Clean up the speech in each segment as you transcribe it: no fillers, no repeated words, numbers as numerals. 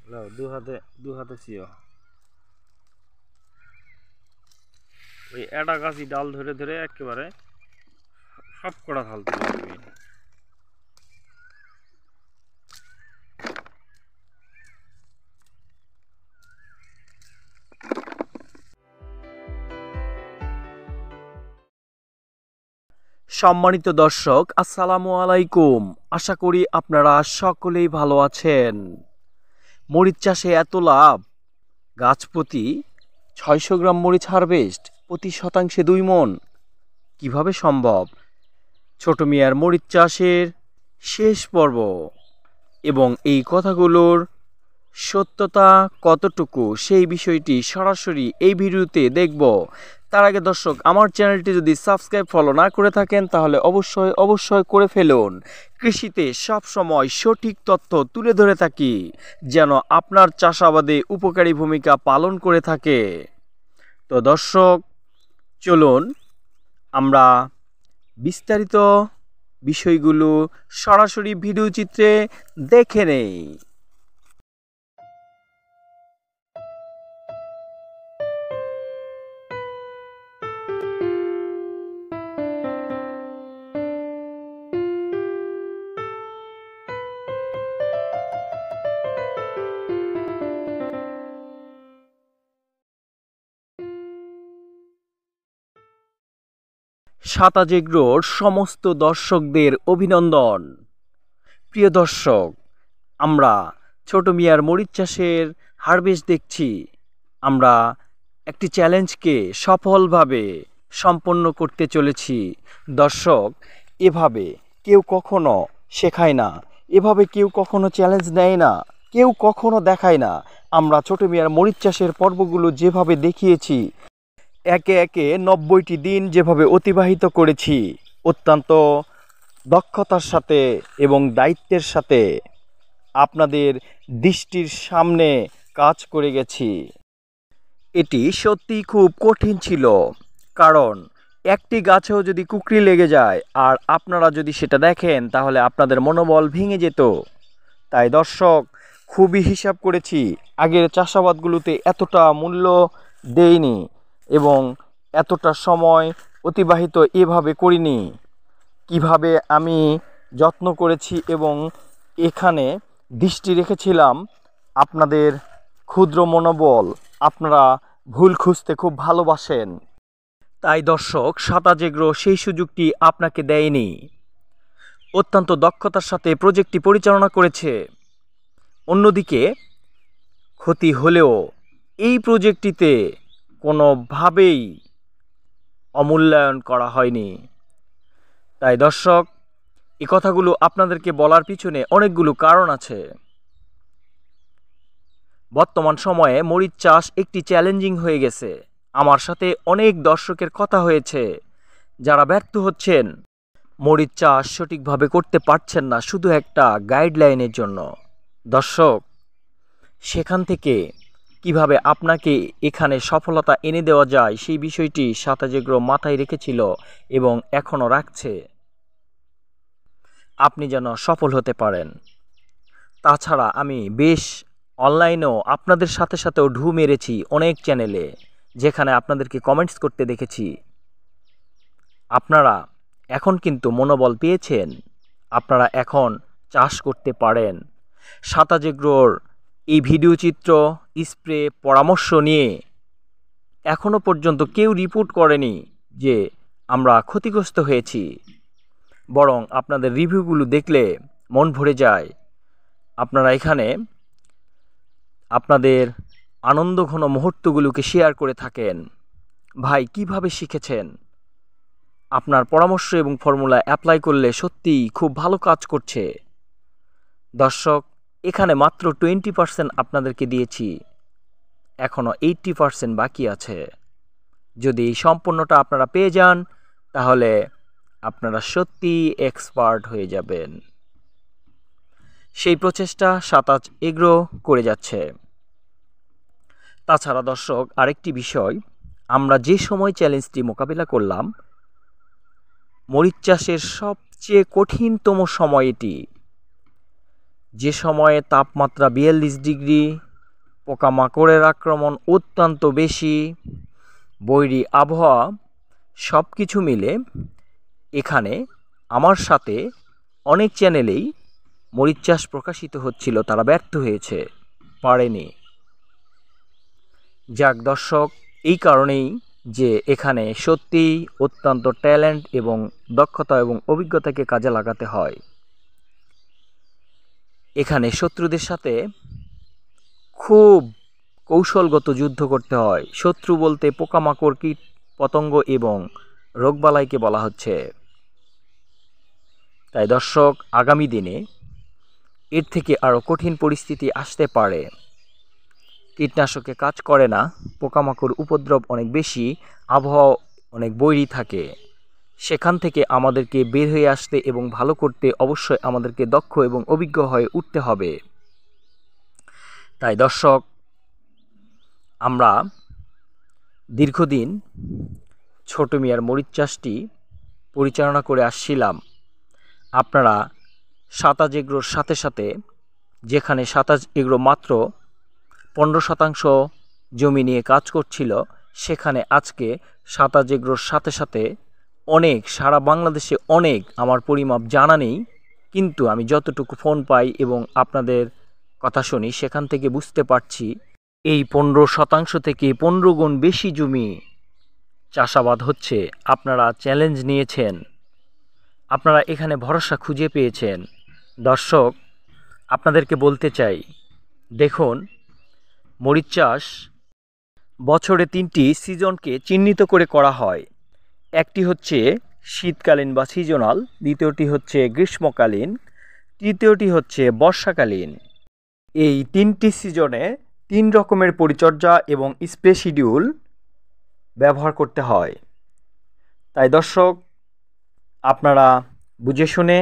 লাও দু হাতে চিও ওই একটা গাছি ডাল ধরে ধরে একেবারে সব কটা থাল তুলে দিবি। সম্মানিত দর্শক, আসসালামু আলাইকুম। আশা করি আপনারা সকলেই ভালো আছেন। মরিচ চাষে এত লাভ, গাছ প্রতি ৬০০ গ্রাম মরিচ হারভেস্ট, প্রতি শতাংশে ২ মণ, কিভাবে সম্ভব? ছোট মিয়ার মরিচ চাষের শেষ পর্ব এবং এই কথাগুলোর সত্যতা কতটুকু সেই বিষয়টি সরাসরি এই ভিডিওতে দেখব। তার আগে দর্শক, আমার চ্যানেলটি যদি সাবস্ক্রাইব ফলো না করে থাকেন তাহলে অবশ্যই করে ফেলুন। কৃষিতে সব সময় সঠিক তথ্য তুলে ধরে থাকি যেন আপনার চাষাবাদে উপকারী ভূমিকা পালন করে থাকে। তো দর্শক, চলুন আমরা বিস্তারিত বিষয়গুলো সরাসরি ভিডিও চিত্রে দেখে নেই। সাতাজ এগ্রোর সমস্ত দর্শকদের অভিনন্দন। প্রিয় দর্শক, আমরা ছোট মিয়ার মরিচ চাষের হারভেস্ট দেখছি। আমরা একটি চ্যালেঞ্জকে সফলভাবে সম্পন্ন করতে চলেছি। দর্শক, এভাবে কেউ কখনো শেখায় না, এভাবে কেউ কখনো চ্যালেঞ্জ নেয় না, কেউ কখনো দেখায় না। আমরা ছোট মিয়ার মরিচ চাষের পর্বগুলো যেভাবে দেখিয়েছি, একে একে ৯০টি দিন যেভাবে অতিবাহিত করেছি, অত্যন্ত দক্ষতার সাথে এবং দায়িত্বের সাথে আপনাদের দৃষ্টির সামনে কাজ করে গেছি। এটি সত্যিই খুব কঠিন ছিল, কারণ একটি গাছেও যদি কুকরি লেগে যায় আর আপনারা যদি সেটা দেখেন তাহলে আপনাদের মনোবল ভেঙে যেত। তাই দর্শক, খুবই হিসাব করেছি, আগের চাষাবাদগুলোতে এতটা মূল্য দেইনি এবং এতটা সময় অতিবাহিত এভাবে করিনি। কিভাবে আমি যত্ন করেছি এবং এখানে দৃষ্টি রেখেছিলাম আপনাদের ক্ষুদ্র মনোবল, আপনারা ভুল খুঁজতে খুব ভালোবাসেন। তাই দর্শক, সাতাজ এগ্রো সেই সুযোগটি আপনাকে দেয়নি। অত্যন্ত দক্ষতার সাথে প্রজেক্টটি পরিচালনা করেছে। অন্যদিকে ক্ষতি হলেও এই প্রজেক্টটিতে কোনোভাবেই অমূল্যায়ন করা হয়নি। তাই দর্শক, এই কথাগুলো আপনাদেরকে বলার পিছনে অনেকগুলো কারণ আছে। বর্তমান সময়ে মরিচ চাষ একটি চ্যালেঞ্জিং হয়ে গেছে। আমার সাথে অনেক দর্শকের কথা হয়েছে যারা ব্যর্থ হচ্ছেন, মরিচ চাষ সঠিকভাবে করতে পারছেন না শুধু একটা গাইডলাইনের জন্য। দর্শক, সেখান থেকে কিভাবে আপনাকে এখানে সফলতা এনে দেওয়া যায় সেই বিষয়টি সাতাজ এগ্রো মাথায় রেখেছিল এবং এখনও রাখছে, আপনি যেন সফল হতে পারেন। তাছাড়া আমি বেশ অনলাইনেও আপনাদের সাথেও ঢু মেরেছি অনেক চ্যানেলে, যেখানে আপনাদেরকে কমেন্টস করতে দেখেছি। আপনারা এখন কিন্তু মনোবল পেয়েছেন, আপনারা এখন চাষ করতে পারেন। সাতাজ এগ্রোর এই ভিডিও চিত্র, স্প্রে পরামর্শ নিয়ে এখনও পর্যন্ত কেউ রিপোর্ট করেনি যে আমরা ক্ষতিগ্রস্ত হয়েছি। বরং আপনাদের রিভিউগুলো দেখলে মন ভরে যায়। আপনারা এখানে আপনাদের আনন্দঘন মুহূর্তগুলোকে শেয়ার করে থাকেন। ভাই, কিভাবে শিখেছেন? আপনার পরামর্শ এবং ফর্মুলা অ্যাপ্লাই করলে সত্যিই খুব ভালো কাজ করছে। দর্শক, এখানে মাত্র 20% আপনাদেরকে দিয়েছি, এখনও 80% বাকি আছে। যদি এই সম্পূর্ণটা আপনারা পেয়ে যান তাহলে আপনারা সত্যিই এক্সপার্ট হয়ে যাবেন। সেই প্রচেষ্টা সাতাজ এগ্রো করে যাচ্ছে। তাছাড়া দর্শক, আরেকটি বিষয়, আমরা যে সময় চ্যালেঞ্জটি মোকাবিলা করলাম, মরিচ চাষের সবচেয়ে কঠিনতম সময় এটি। যে সময়ে তাপমাত্রা 42 ডিগ্রি, পোকামাকড়ের আক্রমণ অত্যন্ত বেশি, বৈরী আবহাওয়া, সব কিছু মিলে এখানে আমার সাথে অনেক চ্যানেলেই মরিচ চাষ প্রকাশিত হচ্ছিল, তারা ব্যর্থ হয়েছে, পারেনি। যাক দর্শক, এই কারণেই যে এখানে সত্যিই অত্যন্ত ট্যালেন্ট এবং দক্ষতা এবং অভিজ্ঞতাকে কাজে লাগাতে হয়। এখানে শত্রুদের সাথে খুব কৌশলগত যুদ্ধ করতে হয়। শত্রু বলতে পোকামাকড়, কীট পতঙ্গ এবং রোগবালাইকে বলা হচ্ছে। তাই দর্শক, আগামী দিনে এর থেকে আরও কঠিন পরিস্থিতি আসতে পারে। কীটনাশকে কাজ করে না, পোকামাকড় উপদ্রব অনেক বেশি, আবহাওয়া অনেক বৈরী থাকে। সেখান থেকে আমাদেরকে বের হয়ে আসতে এবং ভালো করতে অবশ্যই আমাদেরকে দক্ষ এবং অভিজ্ঞ হয়ে উঠতে হবে। তাই দর্শক, আমরা দীর্ঘদিন ছোট মিয়ার মরিচ চাষটি পরিচালনা করে আসছিলাম। আপনারা সাতাজ এগ্রোর সাথে সাথে, যেখানে সাতাজ এগ্রো মাত্র 15% জমি নিয়ে কাজ করছিল, সেখানে আজকে সাতাজ এগ্রোর সাথে সাথে অনেক, সারা বাংলাদেশে অনেক, আমার পরিমাপ জানা নেই, কিন্তু আমি যতটুকু ফোন পাই এবং আপনাদের কথা শুনি সেখান থেকে বুঝতে পারছি এই 15% থেকে 15 গুণ বেশি জমি চাষাবাদ হচ্ছে। আপনারা চ্যালেঞ্জ নিয়েছেন, আপনারা এখানে ভরসা খুঁজে পেয়েছেন। দর্শক, আপনাদেরকে বলতে চাই, দেখুন, মরিচ চাষ বছরে 3টি সিজনকে চিহ্নিত করে করা হয়। একটি হচ্ছে শীতকালীন বা সিজনাল, দ্বিতীয়টি হচ্ছে গ্রীষ্মকালীন, তৃতীয়টি হচ্ছে বর্ষাকালীন। এই 3টি সিজনে 3 রকমের পরিচর্যা এবং স্প্রে শিডিউল ব্যবহার করতে হয়। তাই দর্শক, আপনারা বুঝে শুনে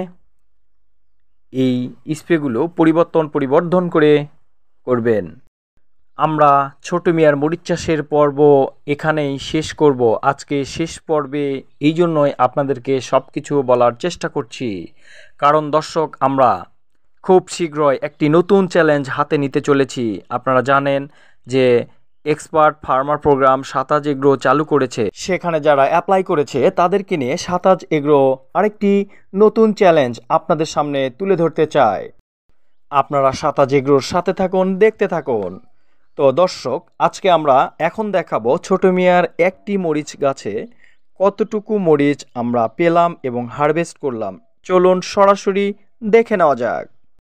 এই স্প্রেগুলো পরিবর্ধন করে করবেন। আমরা ছোট মিয়ার মরিচ চাষের পর্ব এখানেই শেষ করব। আজকে শেষ পর্বে এই জন্যই আপনাদেরকে সব কিছু বলার চেষ্টা করছি, কারণ দর্শক, আমরা খুব শীঘ্রই একটি নতুন চ্যালেঞ্জ হাতে নিতে চলেছি। আপনারা জানেন যে এক্সপার্ট ফার্মার প্রোগ্রাম সাতাজ এগ্রো চালু করেছে। সেখানে যারা অ্যাপ্লাই করেছে তাদেরকে নিয়ে সাতাজ এগ্রো আরেকটি নতুন চ্যালেঞ্জ আপনাদের সামনে তুলে ধরতে চায়। আপনারা সাতাজ এগ্রোর সাথে থাকুন, দেখতে থাকুন। তো দর্শক, আজকে আমরা এখন দেখাবো ছোট মিয়ার একটি মরিচ গাছে কতটুকু মরিচ আমরা পেলাম এবং হারভেস্ট করলাম। চলুন সরাসরি দেখে নেওয়া যাক।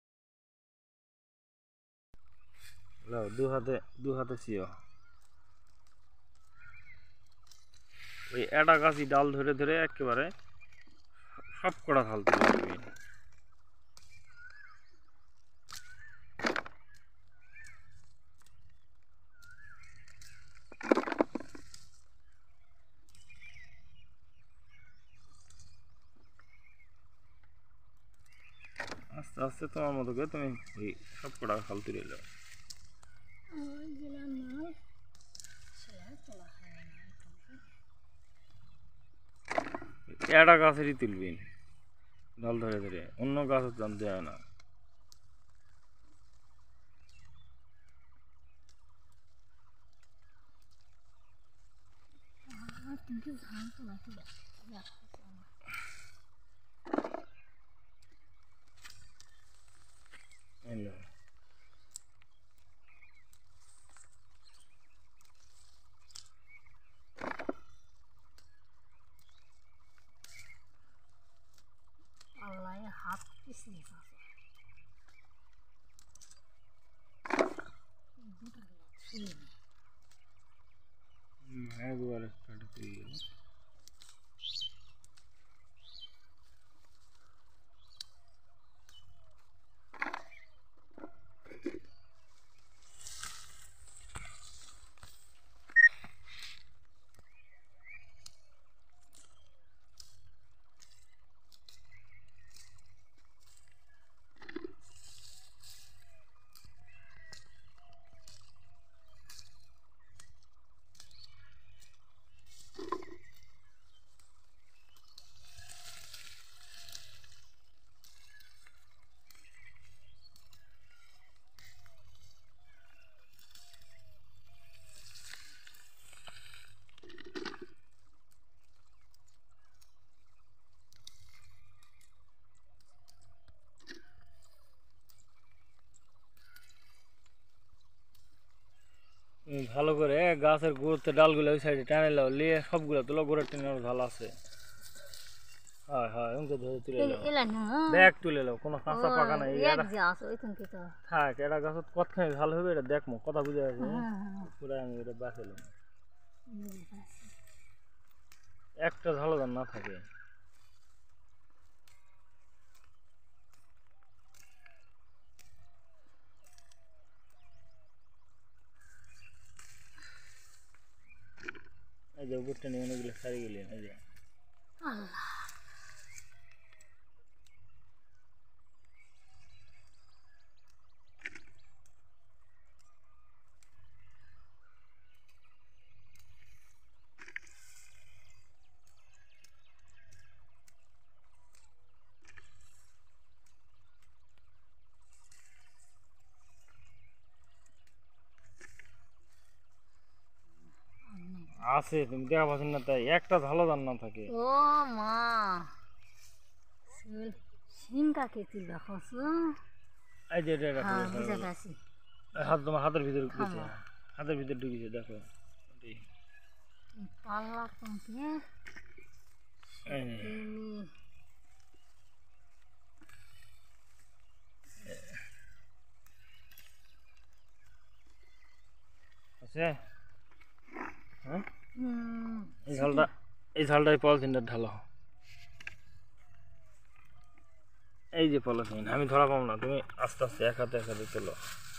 দু হাতে চিও ওই একটা গাছই ডাল ধরে ধরে একেবারে সব কটা থাল তুলে দিবি। আস্তে আস্তে তোমার মতো করে তুমি ওই সব কটা থাল তুলে এলো। একটা গাছেরই তুলবি ডাল ধরে ধরে, অন্য গাছের জানতে হয় না। হাত পিছলিস আছে হ্যাঁ, দুবারে কাটা তুই গেল। ভালো করে গাছের গোড়াতে ডালগুলো ওই সাইডে টানে লাও, লিয়ে সবগুলো তুলো, গোড়ার টেনে ঝাল আছে। হ্যাঁ হ্যাঁ, এমকে ধরে তুলে লাও, এলা না দেখ তুলে লাও, কোনো কাঁচা পাকা নাই। এক যে আছে ওইখান থেকে তো থাক, এটা গাছত কতখানি ঝাল হবে এটা দেখমো, কথা বুঝে আছে হ্যাঁ পুরো। আমি এটা বাঁচালাম, হ্যাঁ একটা ঝালও যেন না থাকে। এই যে উপরটা নিয়ে অনেকগুলো সারি গেলেন, এই যে আল্লাহ আছে, তুমি দেখা পাচ্ছেন না, তাই একটা ঝালও যেন না থাকে। ও মা সিমকা কেতি দেখছ এই যে এটা হ্যাঁ বুঝে গেছি হাত, তোমার হাতের ভিতরে ঢুকেছে, হাতের ভিতরে ঢুকেছে, দেখো পাল্লা তোমাকে আছে। হ্যাঁ, এই ঝালটাই পলিথিনটা ঢালো। এই যে পলিথিন, আমি ধরা পাবো না, তুমি আস্তে আস্তে এক হাতে তোলো।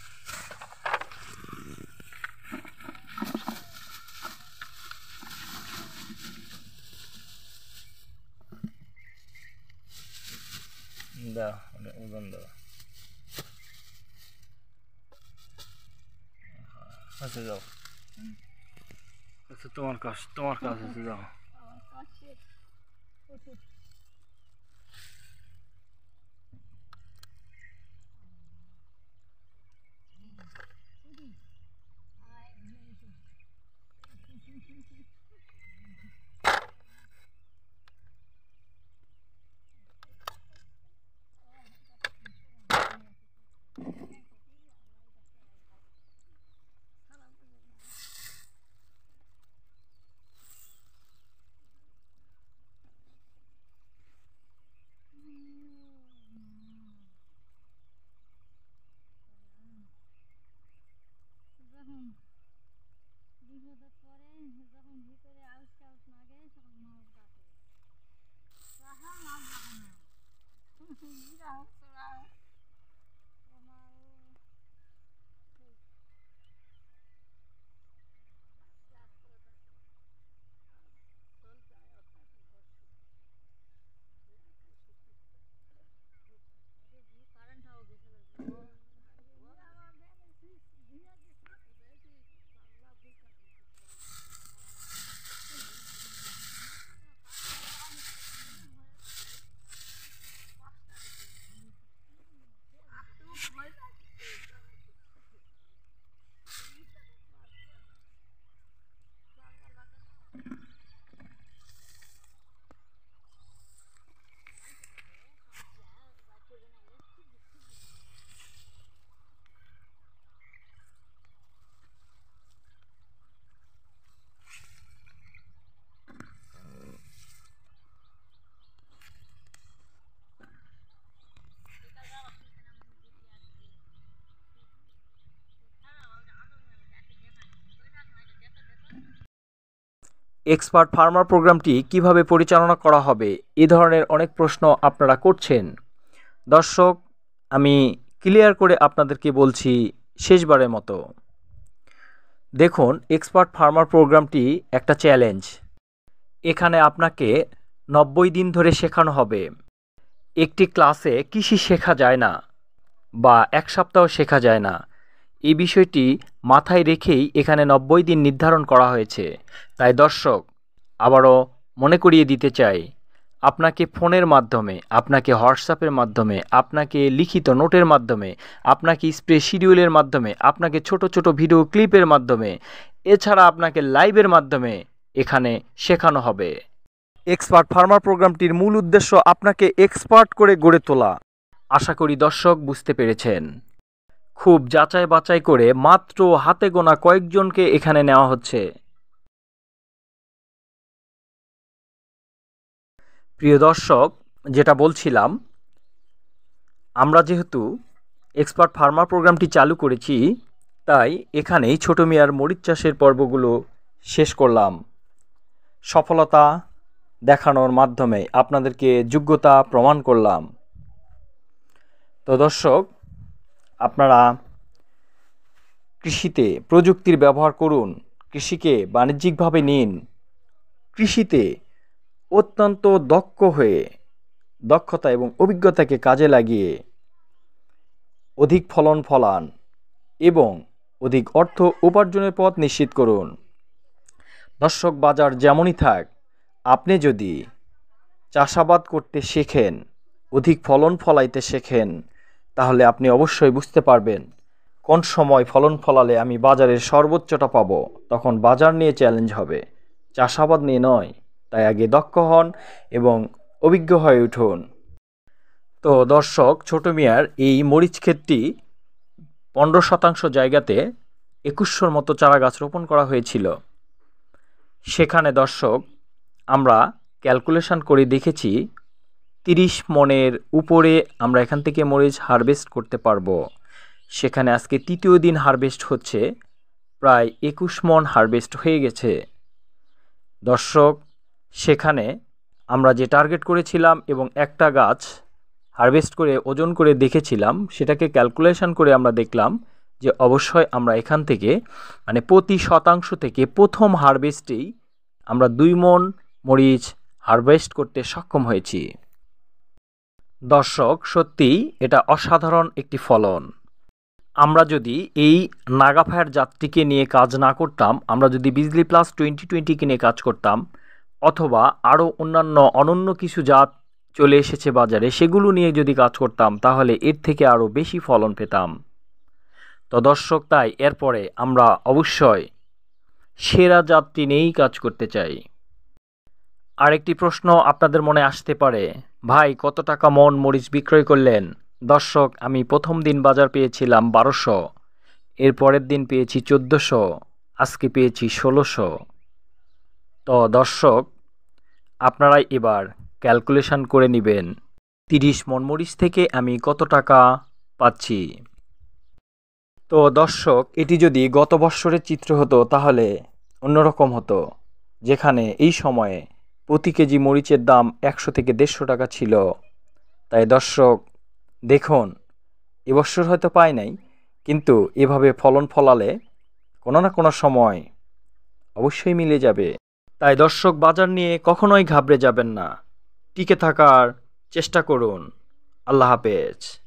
দাও ওজন দাও। আচ্ছা যাও, আচ্ছা তোমার কাজ আছে, যাও। বিপদে পড়ে যখন ভিতরে আউস টাউস লাগে তখন মাছ ডাকে মাছ ডাকে না এক্সপার্ট ফার্মার প্রোগ্রামটি কিভাবে পরিচালনা করা হবে, এ ধরনের অনেক প্রশ্ন আপনারা করছেন। দর্শক, আমি ক্লিয়ার করে আপনাদেরকে বলছি শেষবারের মতো। দেখুন, এক্সপার্ট ফার্মার প্রোগ্রামটি একটা চ্যালেঞ্জ। এখানে আপনাকে 90 দিন ধরে শেখানো হবে। একটি ক্লাসে কৃষি শেখা যায় না বা এক সপ্তাহ শেখা যায় না, এই বিষয়টি মাথায় রেখেই এখানে 90 দিন নির্ধারণ করা হয়েছে। তাই দর্শক, আবারও মনে করিয়ে দিতে চাই, আপনাকে ফোনের মাধ্যমে, আপনাকে হোয়াটসঅ্যাপের মাধ্যমে, আপনাকে লিখিত নোটের মাধ্যমে, আপনাকে স্প্রে শিডিউলের মাধ্যমে, আপনাকে ছোট ছোট ভিডিও ক্লিপের মাধ্যমে, এছাড়া আপনাকে লাইভের মাধ্যমে এখানে শেখানো হবে। এক্সপার্ট ফার্মার প্রোগ্রামটির মূল উদ্দেশ্য আপনাকে এক্সপার্ট করে গড়ে তোলা। আশা করি দর্শক বুঝতে পেরেছেন। খুব খুব যাচাই বাছাই করে মাত্র হাতে গোনা কয়েকজনকে এখানে নেওয়া হচ্ছে। প্রিয় দর্শক, যেটা বলছিলাম, আমরা যেহেতু এক্সপার্ট ফার্মার প্রোগ্রামটি চালু করেছি, তাই এখানেই ছোট মিয়ার মরিচ চাষের পর্বগুলো শেষ করলাম। সফলতা দেখানোর মাধ্যমে আপনাদেরকে যোগ্যতা প্রমাণ করলাম। তো দর্শক, আপনারা কৃষিতে প্রযুক্তির ব্যবহার করুন, কৃষিকে বাণিজ্যিকভাবে নিন, কৃষিতে অত্যন্ত দক্ষ হয়ে দক্ষতা এবং অভিজ্ঞতাকে কাজে লাগিয়ে অধিক ফলন ফলান এবং অধিক অর্থ উপার্জনের পথ নিশ্চিত করুন। দর্শক, বাজার যেমনই থাক, আপনি যদি চাষাবাদ করতে শেখেন, অধিক ফলন ফলাইতে শেখেন, তাহলে আপনি অবশ্যই বুঝতে পারবেন কোন সময় ফলন ফলালে আমি বাজারের সর্বোচ্চটা পাবো। তখন বাজার নিয়ে চ্যালেঞ্জ হবে, চাষাবাদ নিয়ে নয়। তাই আগে দক্ষ হন এবং অভিজ্ঞ হয়ে উঠুন। তো দর্শক, ছোট মিয়ার এই মরিচ ক্ষেতটি 15% জায়গাতে 2100 মতো চারা গাছ রোপণ করা হয়েছিল। সেখানে দর্শক, আমরা ক্যালকুলেশন করে দেখেছি 30 মনের উপরে আমরা এখান থেকে মরিচ হারভেস্ট করতে পারবো। সেখানে আজকে তৃতীয় দিন হারভেস্ট হচ্ছে, প্রায় 21 মন হারভেস্ট হয়ে গেছে। দর্শক, সেখানে আমরা যে টার্গেট করেছিলাম এবং একটা গাছ হারভেস্ট করে ওজন করে দেখেছিলাম, সেটাকে ক্যালকুলেশন করে আমরা দেখলাম যে অবশ্যই আমরা এখান থেকে প্রতি শতাংশ থেকে প্রথম হারভেস্টেই আমরা 2 মন মরিচ হারভেস্ট করতে সক্ষম হয়েছি। দর্শক, সত্যিই এটা অসাধারণ একটি ফলন। আমরা যদি এই নাগাফায়ার জাতটিকে নিয়ে কাজ না করতাম, আমরা যদি বিজলি প্লাস 2020কে নিয়ে কাজ করতাম, অথবা আরও অন্যান্য অনন্য কিছু জাত চলে এসেছে বাজারে, সেগুলো নিয়ে যদি কাজ করতাম, তাহলে এর থেকে আরও বেশি ফলন পেতাম। তো দর্শক, তাই এরপরে আমরা অবশ্যই সেরা জাতটি নিয়েই কাজ করতে চাই। আরেকটি প্রশ্ন আপনাদের মনে আসতে পারে, ভাই কত টাকা মন মরিচ বিক্রয় করলেন? দর্শক, আমি প্রথম দিন বাজার পেয়েছিলাম 1200, এর পরের দিন পেয়েছি 1400, আজকে পেয়েছি 1600। তো দর্শক, আপনারাই এবার ক্যালকুলেশন করে নেবেন 30 মন মরিচ থেকে আমি কত টাকা পাচ্ছি। তো দর্শক, এটি যদি গত বৎসরের চিত্র হতো তাহলে অন্যরকম হতো, যেখানে এই সময়ে প্রতি কেজি মরিচের দাম 100 থেকে 150 টাকা ছিল। তাই দর্শক, দেখুন, এবছর হয়তো পাই নাই, কিন্তু এভাবে ফলন ফলালে কোনো না কোনো সময় অবশ্যই মিলে যাবে। তাই দর্শক, বাজার নিয়ে কখনোই ঘাবড়ে যাবেন না, টিকে থাকার চেষ্টা করুন। আল্লাহ হাফেজ।